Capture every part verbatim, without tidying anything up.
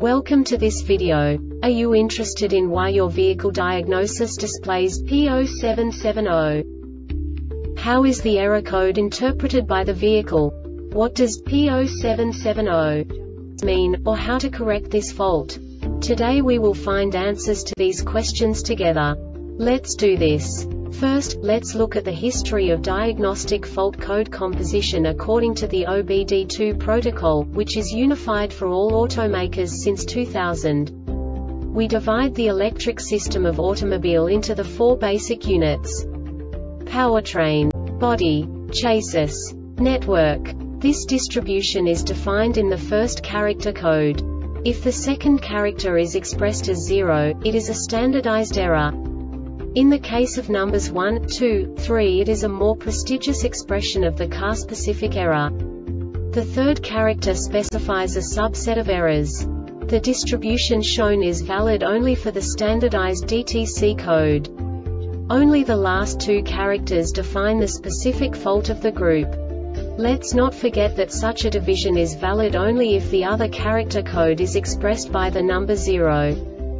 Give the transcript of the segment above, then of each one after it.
Welcome to this video. Are you interested in why your vehicle diagnosis displays P zero seven seven zero? How is the error code interpreted by the vehicle? What does P zero seven seven zero mean, or how to correct this fault? Today we will find answers to these questions together. Let's do this. First, let's look at the history of diagnostic fault code composition according to the O B D two protocol, which is unified for all automakers since two thousand. We divide the electric system of automobile into the four basic units: powertrain, body, chassis, network. This distribution is defined in the first character code. If the second character is expressed as zero, it is a standardized error. In the case of numbers one, two, three, it is a more prestigious expression of the car-specific error. The third character specifies a subset of errors. The distribution shown is valid only for the standardized D T C code. Only the last two characters define the specific fault of the group. Let's not forget that such a division is valid only if the other character code is expressed by the number zero.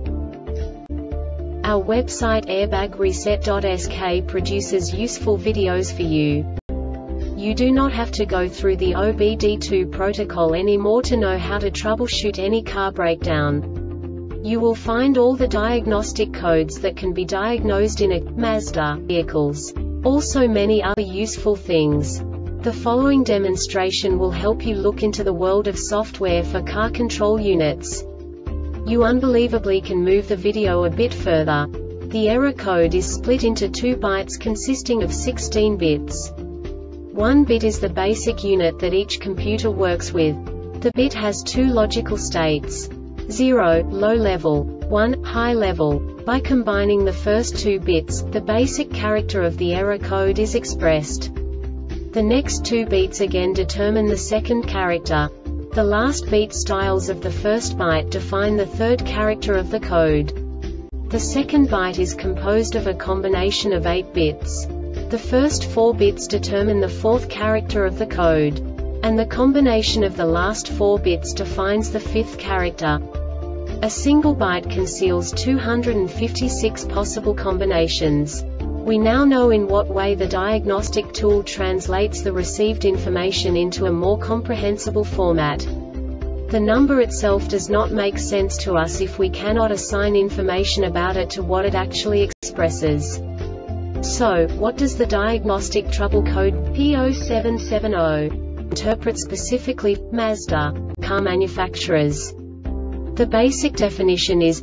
Our website airbag reset dot S K produces useful videos for you. You do not have to go through the O B D two protocol anymore to know how to troubleshoot any car breakdown. You will find all the diagnostic codes that can be diagnosed in a Mazda vehicles. Also many other useful things. The following demonstration will help you look into the world of software for car control units. You unbelievably can move the video a bit further. The error code is split into two bytes consisting of sixteen bits. One bit is the basic unit that each computer works with. The bit has two logical states: zero, low level, one, high level. By combining the first two bits, the basic character of the error code is expressed. The next two beats again determine the second character. The last beat styles of the first byte define the third character of the code. The second byte is composed of a combination of eight bits. The first four bits determine the fourth character of the code. And the combination of the last four bits defines the fifth character. A single byte conceals two hundred fifty-six possible combinations. We now know in what way the diagnostic tool translates the received information into a more comprehensible format. The number itself does not make sense to us if we cannot assign information about it to what it actually expresses. So, what does the diagnostic trouble code P zero seven seven zero interpret specifically for Mazda car manufacturers? The basic definition is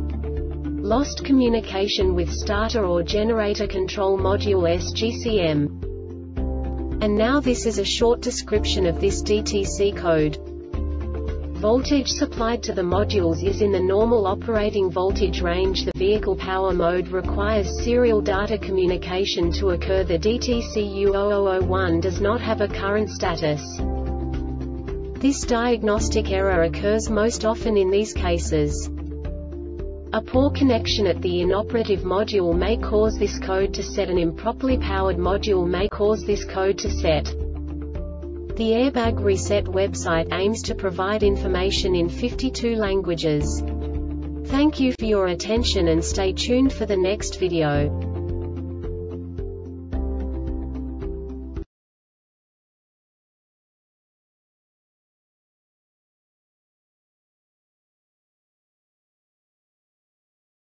lost communication with starter or generator control module S G C M. And now this is a short description of this D T C code. Voltage supplied to the modules is in the normal operating voltage range. The vehicle power mode requires serial data communication to occur. The D T C U zero zero zero one does not have a current status. This diagnostic error occurs most often in these cases. A poor connection at the inoperative module may cause this code to set. An improperly powered module may cause this code to set. The Airbag Reset website aims to provide information in fifty-two languages. Thank you for your attention and stay tuned for the next video.